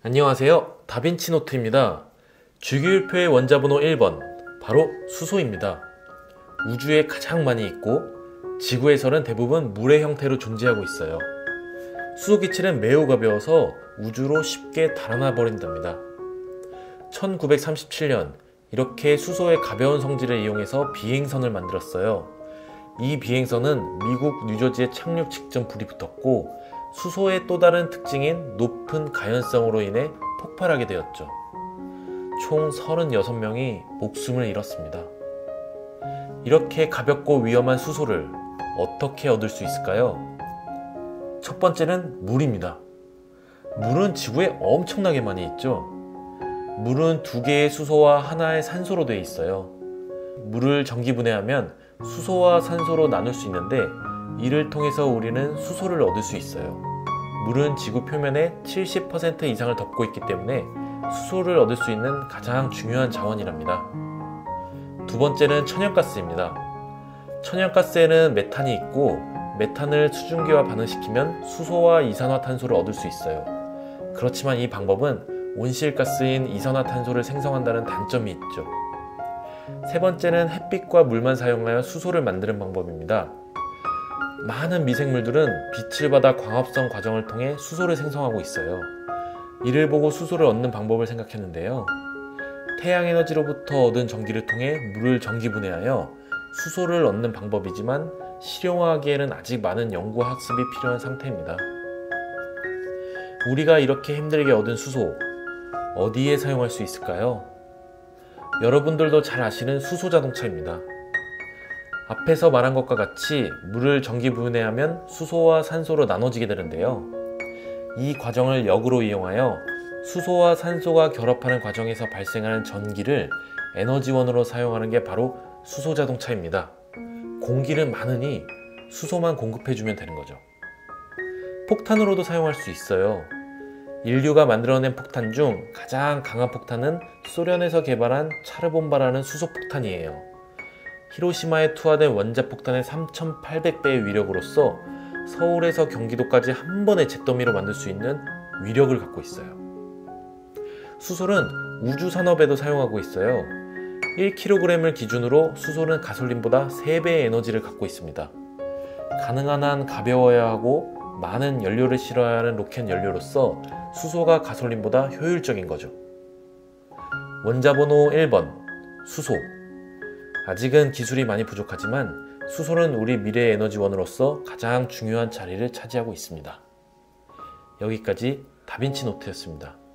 안녕하세요, 다빈치 노트입니다. 주기율표의 원자번호 1번, 바로 수소입니다. 우주에 가장 많이 있고 지구에서는 대부분 물의 형태로 존재하고 있어요. 수소 기체는 매우 가벼워서 우주로 쉽게 달아나 버린답니다. 1937년 이렇게 수소의 가벼운 성질을 이용해서 비행선을 만들었어요. 이 비행선은 미국 뉴저지에 착륙 직전 불이 붙었고 수소의 또 다른 특징인 높은 가연성으로 인해 폭발하게 되었죠. 총 36명이 목숨을 잃었습니다. 이렇게 가볍고 위험한 수소를 어떻게 얻을 수 있을까요? 첫 번째는 물입니다. 물은 지구에 엄청나게 많이 있죠. 물은 2개의 수소와 하나의 산소로 되어 있어요. 물을 전기분해하면 수소와 산소로 나눌 수 있는데 이를 통해서 우리는 수소를 얻을 수 있어요. 물은 지구 표면의 70% 이상을 덮고 있기 때문에 수소를 얻을 수 있는 가장 중요한 자원이랍니다. 두 번째는 천연가스입니다. 천연가스에는 메탄이 있고 메탄을 수증기와 반응시키면 수소와 이산화탄소를 얻을 수 있어요. 그렇지만 이 방법은 온실가스인 이산화탄소를 생성한다는 단점이 있죠. 세 번째는 햇빛과 물만 사용하여 수소를 만드는 방법입니다. 많은 미생물들은 빛을 받아 광합성 과정을 통해 수소를 생성하고 있어요. 이를 보고 수소를 얻는 방법을 생각했는데요. 태양에너지로부터 얻은 전기를 통해 물을 전기분해하여 수소를 얻는 방법이지만 실용화하기에는 아직 많은 연구와 학습이 필요한 상태입니다. 우리가 이렇게 힘들게 얻은 수소, 어디에 사용할 수 있을까요? 여러분들도 잘 아시는 수소자동차입니다. 앞에서 말한 것과 같이 물을 전기분해하면 수소와 산소로 나눠지게 되는데요. 이 과정을 역으로 이용하여 수소와 산소가 결합하는 과정에서 발생하는 전기를 에너지원으로 사용하는 게 바로 수소자동차입니다. 공기는 많으니 수소만 공급해주면 되는 거죠. 폭탄으로도 사용할 수 있어요. 인류가 만들어낸 폭탄 중 가장 강한 폭탄은 소련에서 개발한 차르본바라는 수소폭탄이에요. 히로시마에 투하된 원자폭탄의 3800배의 위력으로서 서울에서 경기도까지 한 번의 잿더미로 만들 수 있는 위력을 갖고 있어요. 수소는 우주산업에도 사용하고 있어요. 1kg을 기준으로 수소는 가솔린보다 3배의 에너지를 갖고 있습니다. 가능한 한 가벼워야 하고 많은 연료를 실어야 하는 로켓 연료로서 수소가 가솔린보다 효율적인 거죠. 원자번호 1번, 수소. 아직은 기술이 많이 부족하지만 수소는 우리 미래의 에너지원으로서 가장 중요한 자리를 차지하고 있습니다. 여기까지 다빈치 노트였습니다.